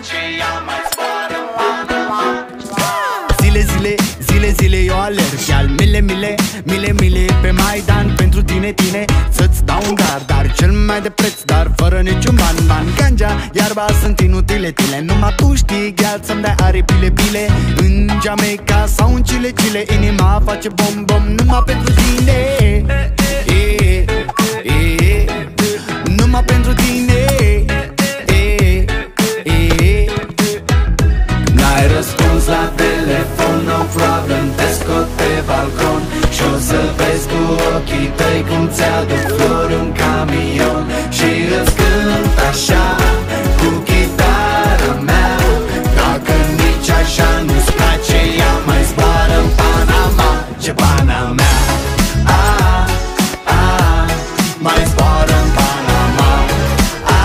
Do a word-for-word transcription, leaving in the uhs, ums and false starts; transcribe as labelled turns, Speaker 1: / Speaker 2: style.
Speaker 1: aceea mai zboară mana.
Speaker 2: Zile, zile, zile, zile eu alerg, iar mile, mile, mile, mile pe Maidan pentru tine, tine, să-ți dau un dar, dar cel mai de preț, dar fără niciun ban, ban. Ganja, iarba sunt inutile, tile, numai tu știi, gheal, să-mi dai aripile, bile. În Jamaica sau în Chile, Chile, inima face bom, bom, numai pentru tine, e, e, e, numai pentru tine.